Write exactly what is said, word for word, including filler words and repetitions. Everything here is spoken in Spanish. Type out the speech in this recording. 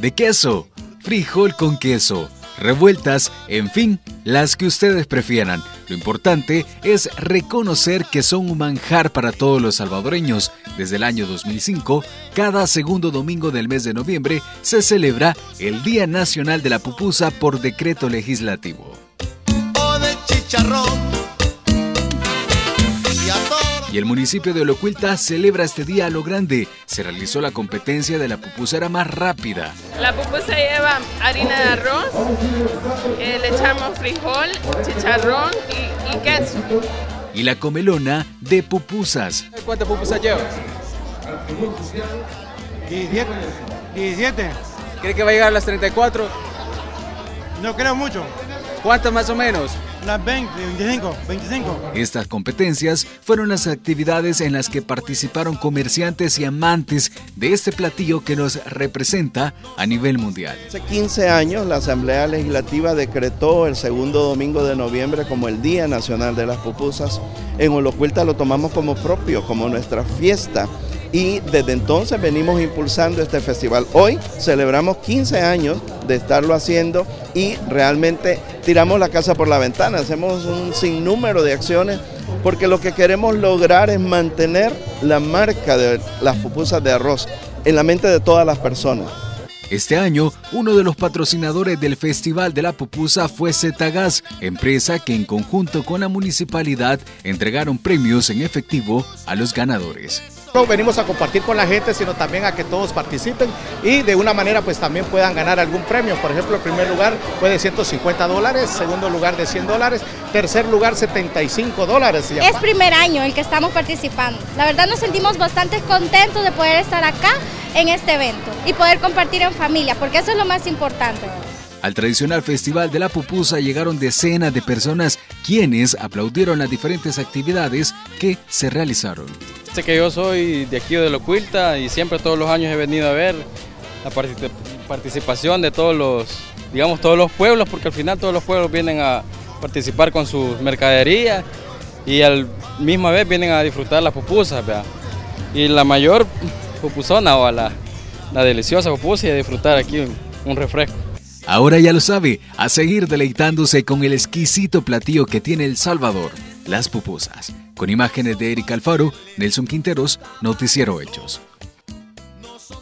de queso, frijol con queso, revueltas, en fin, las que ustedes prefieran. Lo importante es reconocer que son un manjar para todos los salvadoreños. Desde el año dos mil cinco, cada segundo domingo del mes de noviembre se celebra el Día Nacional de la Pupusa por decreto legislativo. O de chicharrón. Y el municipio de Olocuilta celebra este día a lo grande. Se realizó la competencia de la pupusera más rápida. La pupusa lleva harina de arroz, eh, le echamos frijol, chicharrón y, y queso. Y la comelona de pupusas. ¿Cuántas pupusas llevas? diecisiete. diecisiete. ¿Cree que va a llegar a las treinta y cuatro? No creo mucho. ¿Cuántas más o menos? Las veinte, veinticinco, veinticinco. Estas competencias fueron las actividades en las que participaron comerciantes y amantes de este platillo que nos representa a nivel mundial. Hace quince años la Asamblea Legislativa decretó el segundo domingo de noviembre como el Día Nacional de las Pupusas. En Olocuilta lo tomamos como propio, como nuestra fiesta. Y desde entonces venimos impulsando este festival. Hoy celebramos quince años de estarlo haciendo y realmente tiramos la casa por la ventana. Hacemos un sinnúmero de acciones porque lo que queremos lograr es mantener la marca de las pupusas de arroz en la mente de todas las personas. Este año, uno de los patrocinadores del Festival de la Pupusa fue Zetagas, empresa que en conjunto con la municipalidad entregaron premios en efectivo a los ganadores. No venimos a compartir con la gente, sino también a que todos participen y de una manera pues también puedan ganar algún premio. Por ejemplo, el primer lugar fue de ciento cincuenta dólares, segundo lugar de cien dólares, tercer lugar setenta y cinco dólares. Es primer año en que estamos participando. La verdad nos sentimos bastante contentos de poder estar acá en este evento y poder compartir en familia, porque eso es lo más importante. Al tradicional Festival de la Pupusa llegaron decenas de personas quienes aplaudieron las diferentes actividades que se realizaron. Sé que yo soy de aquí de Olocuilta y siempre todos los años he venido a ver la participación de todos los, digamos, todos los pueblos, porque al final todos los pueblos vienen a participar con sus mercaderías y al misma vez vienen a disfrutar las pupusas, ¿verdad? Y la mayor pupusona o la, la deliciosa pupusa y a disfrutar aquí un, un refresco. Ahora ya lo sabe, a seguir deleitándose con el exquisito platillo que tiene El Salvador, las pupusas. Con imágenes de Eric Alfaro, Nelson Quinteros, Noticiero Hechos.